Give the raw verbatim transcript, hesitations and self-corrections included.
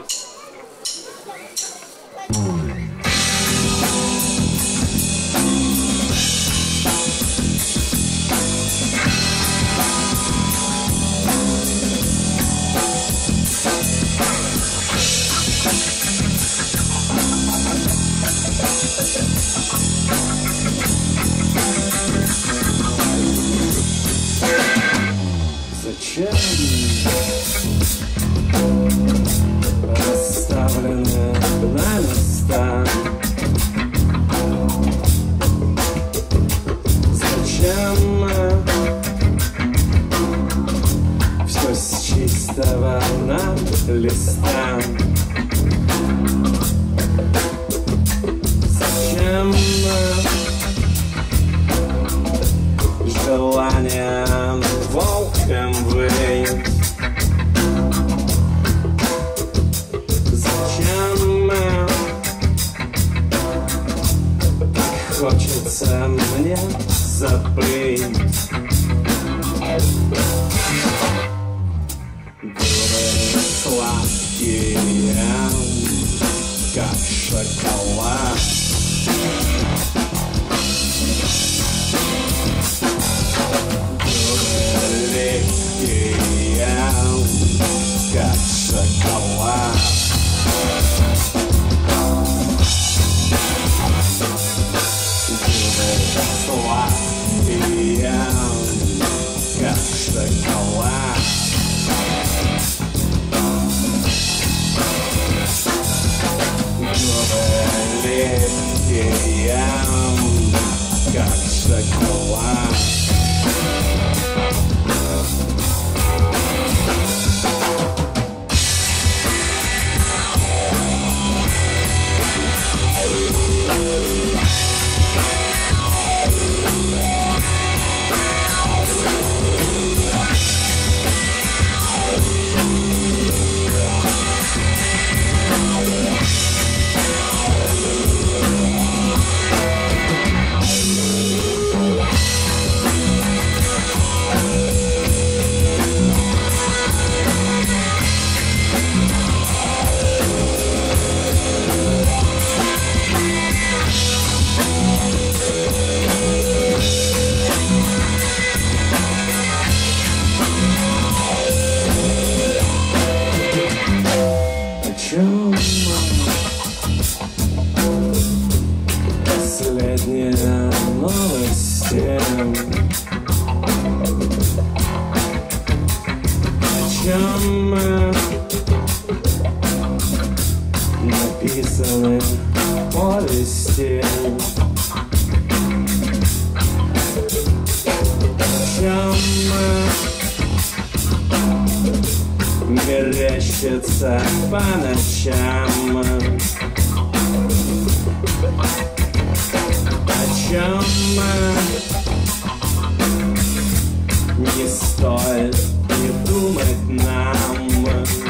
Зачем расставлены на места? Зачем все с чистого на листа? Зачем желание волком выть? Зачем так хочется мне забыть? Губы сладкие, как шоколад. Как шоколад. Губы сладкие, как шоколад. Губы липкие, как шоколад. Последние новости. О чем написаны повести? О чем мерещится по ночам? О чем не стоит не думать нам?